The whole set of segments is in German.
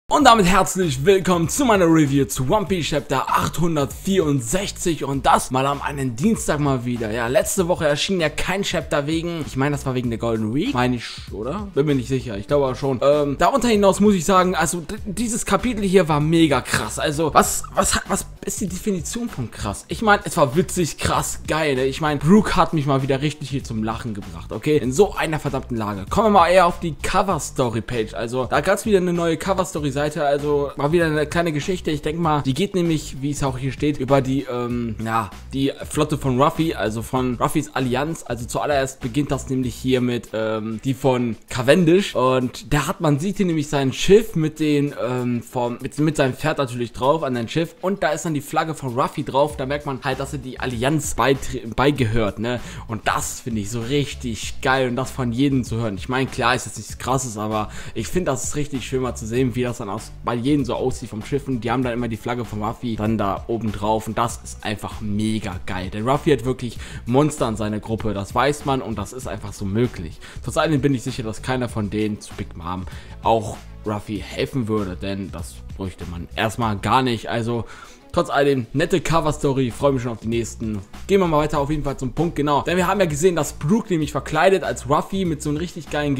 Und damit herzlich willkommen zu meiner Review zu One Piece Chapter 864 und das mal am einen Dienstag mal wieder. Ja, letzte Woche erschien ja kein Chapter wegen, ich meine das war wegen der Golden Week, meine ich, oder? Bin mir nicht sicher, ich glaube aber schon. Darunter hinaus muss ich sagen, also dieses Kapitel hier war mega krass. Also, was ist die Definition von krass? Ich meine, es war witzig, krass, geil, ne? Ich meine, Brook hat mich mal wieder richtig hier zum Lachen gebracht, okay? In so einer verdammten Lage. Kommen wir mal eher auf die Cover-Story-Page, also da gab es wieder eine neue Cover-Story-Seite, also war wieder eine kleine Geschichte. Ich denke mal, die geht nämlich, wie es auch hier steht, über die, die Flotte von Ruffy, also von Ruffys Allianz. Also zuallererst beginnt das nämlich hier mit, die von Cavendish und man sieht hier nämlich sein Schiff mit den, mit seinem Pferd natürlich drauf an sein Schiff und da ist dann die Flagge von Ruffy drauf. Da merkt man halt, dass er die Allianz beigehört, ne? Und das finde ich so richtig geil und das von jedem zu hören. Ich meine, klar ist das nichts Krasses, aber ich finde das ist richtig schön mal zu sehen, wie das dann bei jedem so aussieht vom Schiff und die haben dann immer die Flagge von Ruffy dann da oben drauf und das ist einfach mega geil. Denn Ruffy hat wirklich Monster in seiner Gruppe, das weiß man und das ist einfach so möglich. Trotz allem bin ich sicher, dass keiner von denen zu Big Mom auch Ruffy helfen würde, denn das bräuchte man erstmal gar nicht. Also trotz allem, nette Cover-Story, freue mich schon auf die nächsten. Gehen wir mal weiter auf jeden Fall zum Punkt, genau. Denn wir haben ja gesehen, dass Brook nämlich verkleidet als Ruffy mit so einer richtig geilen,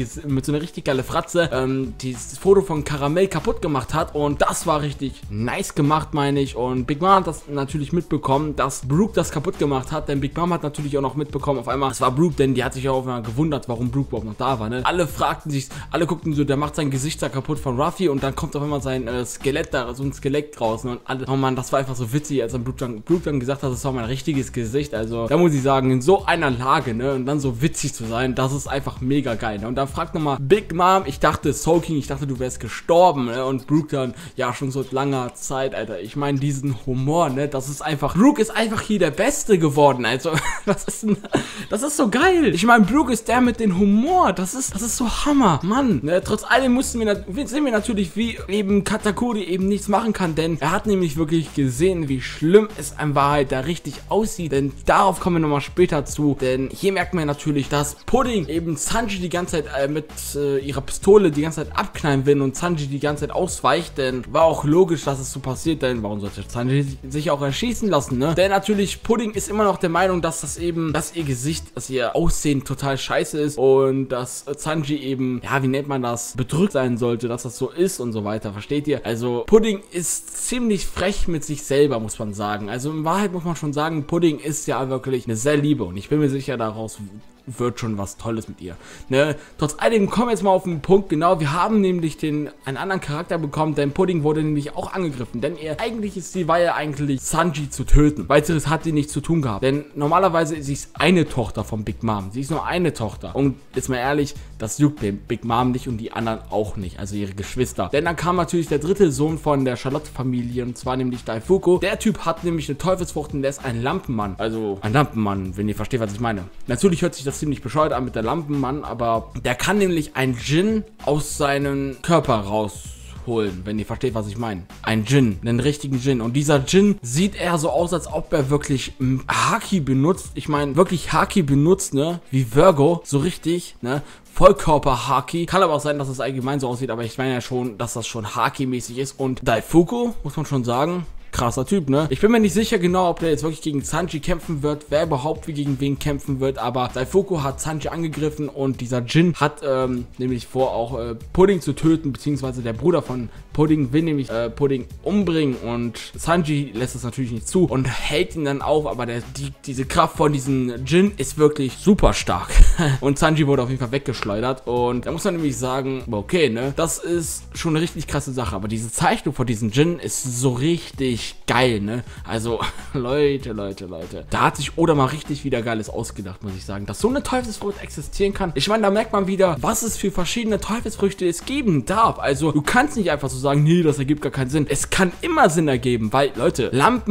Fratze, dieses Foto von Karamell kaputt gemacht hat. Und das war richtig nice gemacht, meine ich. Und Big Mom hat das natürlich mitbekommen, dass Brook das kaputt gemacht hat. Denn Big Mom hat natürlich auch noch mitbekommen, auf einmal, es war Brook, denn die hat sich auch mal gewundert, warum Brook überhaupt noch da war, ne? Alle fragten sich, alle guckten so, der macht sein Gesicht da kaputt von Ruffy und dann kommt auf einmal sein Skelett da, so ein Skelett raus. Ne? Und alle, oh Mann, das war einfach so witzig, als dann Brook dann gesagt hat, das war mein richtiges Gesicht. Also da muss ich sagen, in so einer Lage, ne, und dann so witzig zu sein, das ist einfach mega geil, ne? Und dann fragt nochmal Big Mom, ich dachte, Soul King, ich dachte, du wärst gestorben, ne? Und Brook dann, ja, schon so langer Zeit, Alter. Ich meine, diesen Humor, ne, das ist einfach, Brook ist einfach hier der Beste geworden, also, was ist denn, das ist so geil. Ich meine, Brook ist der mit dem Humor, das ist so Hammer, Mann, ne? Trotz allem sehen wir natürlich, wie eben Katakuri eben nichts machen kann, denn er hat nämlich wirklich gesehen, wie schlimm es in Wahrheit da richtig aussieht, denn darauf kommen wir nochmal später zu, denn hier merkt man natürlich, dass Pudding eben Sanji die ganze Zeit mit ihrer Pistole die ganze Zeit abknallen will und Sanji die ganze Zeit ausweicht, denn war auch logisch, dass es so passiert, denn warum sollte Sanji sich auch erschießen lassen, ne? Denn natürlich, Pudding ist immer noch der Meinung, dass ihr Gesicht, dass ihr Aussehen total scheiße ist und dass Sanji eben, ja, wie nennt man das, bedrückt sein sollte, dass das so ist und so weiter, versteht ihr? Also, Pudding ist ziemlich frech mit sich selber, muss man sagen. Also in Wahrheit muss man schon sagen, Pudding ist ja wirklich eine sehr liebe und ich bin mir sicher, daraus wird schon was Tolles mit ihr. Ne? Trotz alledem kommen wir jetzt mal auf den Punkt, genau, wir haben nämlich einen anderen Charakter bekommen, denn Pudding wurde nämlich auch angegriffen, denn ihr eigentliches Ziel war ja eigentlich, Sanji zu töten. Weiteres hat sie nichts zu tun gehabt, denn normalerweise ist sie eine Tochter von Big Mom. Sie ist nur eine Tochter und jetzt mal ehrlich, das juckt den Big Mom nicht und die anderen auch nicht, also ihre Geschwister. Denn dann kam natürlich der dritte Sohn von der Charlotte-Familie und zwar nämlich Daifuku. Der Typ hat nämlich eine Teufelsfrucht und der ist ein Lampenmann. Also ein Lampenmann, wenn ihr versteht, was ich meine. Natürlich hört sich das ziemlich bescheuert an mit der Lampenmann, aber der kann nämlich ein Djinn aus seinem Körper rausholen, wenn ihr versteht, was ich meine. Ein Djinn, einen richtigen Djinn. Und dieser Djinn sieht eher so aus, als ob er wirklich Haki benutzt. Ich meine, wirklich Haki benutzt, ne? Wie Virgo, so richtig, ne? Vollkörper-Haki. Kann aber auch sein, dass es allgemein so aussieht, aber ich meine ja schon, dass das schon Haki-mäßig ist. Und Daifuku, muss man schon sagen, krasser Typ, ne? Ich bin mir nicht sicher genau, ob der jetzt wirklich gegen Sanji kämpfen wird, wer überhaupt gegen wen kämpfen wird, aber Daifuku hat Sanji angegriffen und dieser Djinn hat nämlich vor, auch Pudding zu töten, beziehungsweise der Bruder von Pudding will nämlich Pudding umbringen und Sanji lässt das natürlich nicht zu und hält ihn dann auf, aber diese Kraft von diesem Djinn ist wirklich super stark und Sanji wurde auf jeden Fall weggeschleudert und da muss man nämlich sagen, okay, ne, das ist schon eine richtig krasse Sache, aber diese Zeichnung von diesem Djinn ist so richtig geil, ne? Also, Leute. Da hat sich Oda mal richtig wieder Geiles ausgedacht, muss ich sagen. Dass so eine Teufelsfrucht existieren kann. Ich meine, da merkt man wieder, was es für verschiedene Teufelsfrüchte es geben darf. Also, du kannst nicht einfach so sagen, nee, das ergibt gar keinen Sinn. Es kann immer Sinn ergeben, weil, Leute, Lampenmann,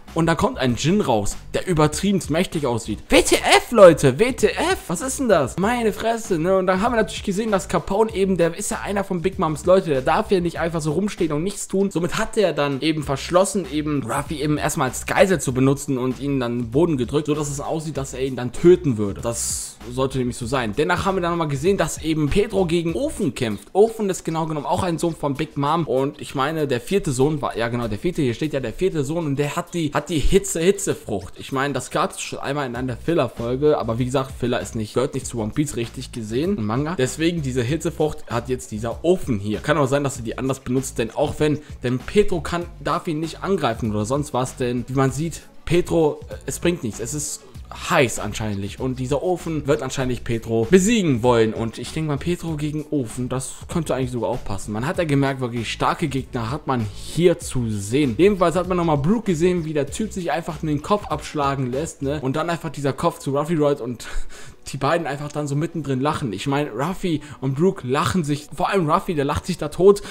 Und da kommt ein Jin raus, der übertrieben mächtig aussieht. WTF, Leute, WTF, was ist denn das? Meine Fresse, ne? Und dann haben wir natürlich gesehen, dass Capone eben, der ist ja einer von Big Moms Leute, der darf ja nicht einfach so rumstehen und nichts tun. Somit hat er dann eben verschlossen, eben Ruffy eben erstmal als Geisel zu benutzen und ihn dann den Boden gedrückt, so dass es aussieht, dass er ihn dann töten würde. Das sollte nämlich so sein. Dennoch haben wir dann nochmal gesehen, dass eben Pedro gegen Ofen kämpft. Ofen ist genau genommen auch ein Sohn von Big Mom und ich meine, der vierte Sohn war, ja genau, der vierte, hier steht ja der vierte Sohn und der hat die Hitzefrucht. Ich meine, das gab es schon einmal in einer Filler-Folge, aber wie gesagt, Filler ist nicht, gehört nicht zu One Piece richtig gesehen, im Manga. Deswegen, diese Hitzefrucht hat jetzt dieser Ofen hier. Kann aber sein, dass er die anders benutzt, denn auch wenn, denn Pedro darf ihn nicht angreifen oder sonst was, denn wie man sieht, Pedro, es bringt nichts, es ist heiß anscheinend und dieser Ofen wird anscheinend Pedro besiegen wollen und ich denke mal, Pedro gegen Ofen, das könnte eigentlich sogar auch passen. Man hat ja gemerkt, wirklich starke Gegner hat man hier zu sehen. Jedenfalls hat man nochmal Brook gesehen, wie der Typ sich einfach nur den Kopf abschlagen lässt, ne? Und dann einfach dieser Kopf zu Ruffy rollt und die beiden einfach dann so mittendrin lachen. Ich meine, Ruffy und Brook lachen sich, vor allem Ruffy, der lacht sich da tot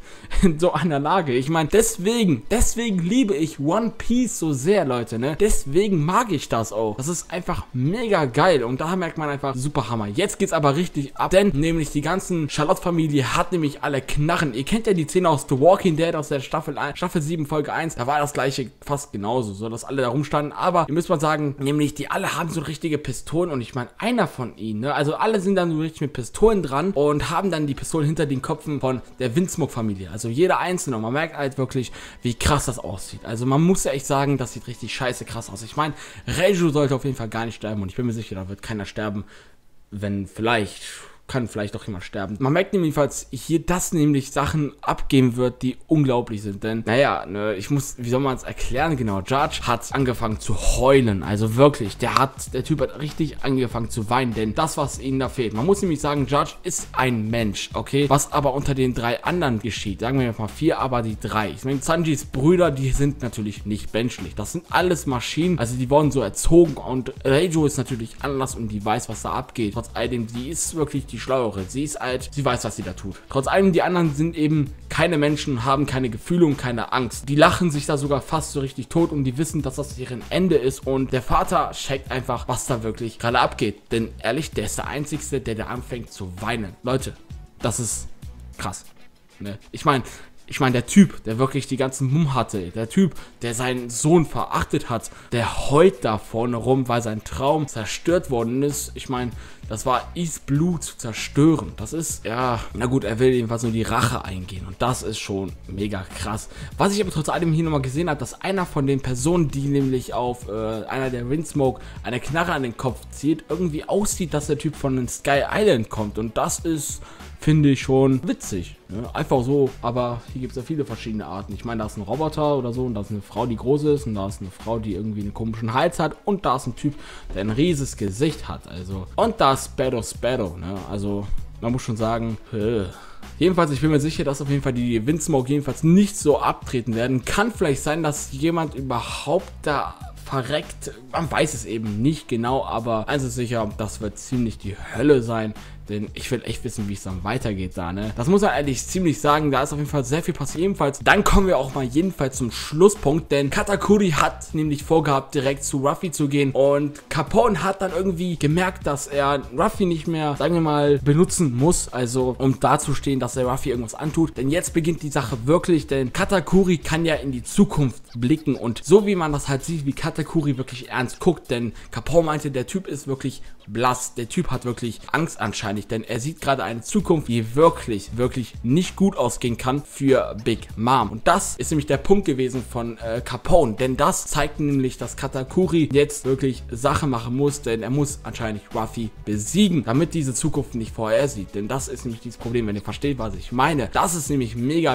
in so einer Lage. Ich meine, deswegen liebe ich One Piece so sehr, Leute, ne? Deswegen mag ich das auch. Das ist einfach mega geil und da merkt man einfach, super Hammer. Jetzt geht's aber richtig ab, denn nämlich die ganzen Charlotte-Familie hat nämlich alle Knarren. Ihr kennt ja die Szene aus The Walking Dead aus der Staffel 7, Folge 1. Da war das gleiche fast genauso, so dass alle da rumstanden. Aber ihr müsst mal sagen, nämlich die alle haben so richtige Pistolen und ich meine, einer von ihnen, ne? Also alle sind dann so richtig mit Pistolen dran und haben dann die Pistolen hinter den Köpfen von der Windsmoke-Familie. Also jeder einzelne. Und man merkt halt wirklich, wie krass das aussieht. Also man muss ja echt sagen, das sieht richtig scheiße krass aus. Ich meine, Reiju sollte auf jeden Fall gar nicht sterben. Und ich bin mir sicher, da wird keiner sterben. Wenn vielleicht... kann vielleicht doch jemand sterben. Man merkt nämlich, hier das nämlich Sachen abgeben wird, die unglaublich sind. Denn, naja, ne, wie soll man es erklären genau? Judge hat angefangen zu heulen. Also wirklich, der Typ hat richtig angefangen zu weinen. Denn das, was ihnen da fehlt. Man muss nämlich sagen, Judge ist ein Mensch, okay? Was aber unter den 3 anderen geschieht. Sagen wir mal 4, aber die 3. Ich meine, Sanjis Brüder, die sind natürlich nicht menschlich. Das sind alles Maschinen. Also die wurden so erzogen. Und Reiju ist natürlich anders und die weiß, was da abgeht. Trotz alledem, die ist wirklich die Schlauere. Sie ist alt, sie weiß, was sie da tut. Trotz allem, die anderen sind eben keine Menschen, haben keine Gefühle und keine Angst. Die lachen sich da sogar fast so richtig tot und die wissen, dass das deren Ende ist und der Vater checkt einfach, was da wirklich gerade abgeht. Denn ehrlich, der ist der Einzige, der da anfängt zu weinen. Leute, das ist krass. Ne? Ich meine, der Typ, der wirklich die ganzen Mumm hatte, der Typ, der seinen Sohn verachtet hat, der heult da vorne rum, weil sein Traum zerstört worden ist. Ich meine, das war Is Blue zu zerstören. Das ist, ja, na gut, er will jedenfalls nur die Rache eingehen und das ist schon mega krass. Was ich aber trotz allem hier nochmal gesehen habe, dass einer von den Personen, die nämlich auf einer der Windsmoke eine Knarre an den Kopf zieht, irgendwie aussieht, dass der Typ von den Sky Island kommt und das ist, finde ich schon witzig. Ne? Einfach so, aber hier gibt es ja viele verschiedene Arten. Ich meine, da ist ein Roboter oder so und da ist eine Frau, die groß ist und da ist eine Frau, die irgendwie einen komischen Hals hat und da ist ein Typ, der ein riesiges Gesicht hat. Also, und da ist Sparrow, ne? Also, man muss schon sagen, jedenfalls, ich bin mir sicher, dass auf jeden Fall die Windsmoke jedenfalls nicht so abtreten werden. Kann vielleicht sein, dass jemand überhaupt da verreckt. Man weiß es eben nicht genau, aber eins ist sicher, das wird ziemlich die Hölle sein. Denn ich will echt wissen, wie es dann weitergeht da, ne? Das muss man ehrlich ziemlich sagen, da ist auf jeden Fall sehr viel passiert. Jedenfalls, dann kommen wir auch mal jedenfalls zum Schlusspunkt, denn Katakuri hat nämlich vorgehabt, direkt zu Ruffy zu gehen und Capone hat dann irgendwie gemerkt, dass er Ruffy nicht mehr, sagen wir mal, benutzen muss, also um dazustehen, dass er Ruffy irgendwas antut, denn jetzt beginnt die Sache wirklich, denn Katakuri kann ja in die Zukunft blicken und so wie man das halt sieht, wie Katakuri wirklich ernst guckt, denn Capone meinte, der Typ ist wirklich blass, der Typ hat wirklich Angst anscheinend, denn er sieht gerade eine Zukunft, die wirklich nicht gut ausgehen kann für Big Mom. Und das ist nämlich der Punkt gewesen von Capone, denn das zeigt nämlich, dass Katakuri jetzt wirklich Sache machen muss, denn er muss anscheinend Ruffy besiegen, damit diese Zukunft nicht vorhersieht, denn das ist nämlich dieses Problem, wenn ihr versteht, was ich meine. Das ist nämlich mega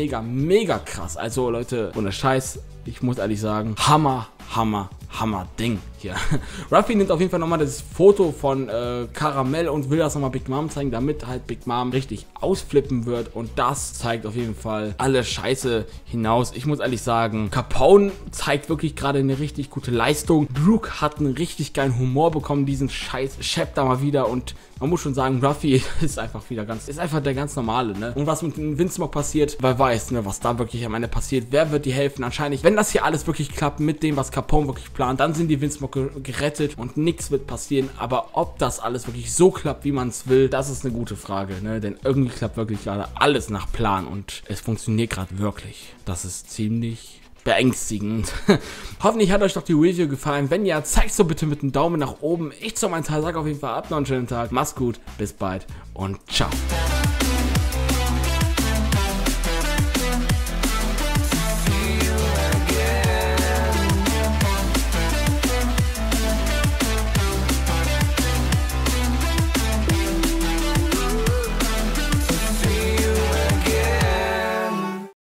krass. Also Leute, ohne Scheiß, ich muss ehrlich sagen, Hammer Ding hier. Ruffy nimmt auf jeden Fall nochmal das Foto von Karamell und will das nochmal Big Mom zeigen, damit halt Big Mom richtig ausflippen wird und das zeigt auf jeden Fall alle Scheiße hinaus. Ich muss ehrlich sagen, Capone zeigt wirklich gerade eine richtig gute Leistung. Brook hat einen richtig geilen Humor bekommen, diesen scheiß Chapter mal wieder und man muss schon sagen, Ruffy ist einfach der ganz normale, ne? Und was mit dem Windsmoke passiert, wer weiß, ne, was da wirklich am Ende passiert. Wer wird die helfen? Anscheinend, wenn das hier alles wirklich klappt mit dem, was Capone wirklich plant, dann sind die Windsmoke gerettet und nichts wird passieren. Aber ob das alles wirklich so klappt, wie man es will, das ist eine gute Frage, ne? Denn irgendwie klappt wirklich gerade alles nach Plan und es funktioniert gerade wirklich. Das ist ziemlich beängstigend. Hoffentlich hat euch doch die Review gefallen. Wenn ja, zeigt so bitte mit einem Daumen nach oben. Ich zu meinem Teil sage auf jeden Fall ab, noch einen schönen Tag. Macht's gut, bis bald und ciao.